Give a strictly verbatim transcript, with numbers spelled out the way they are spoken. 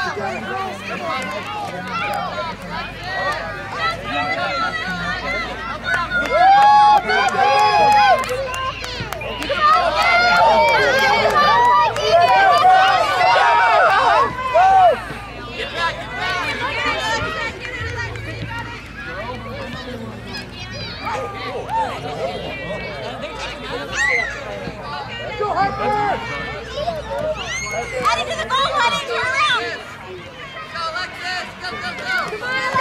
Heading to the goal line, turn around! Go, Alexis! Go, go, go! Come on,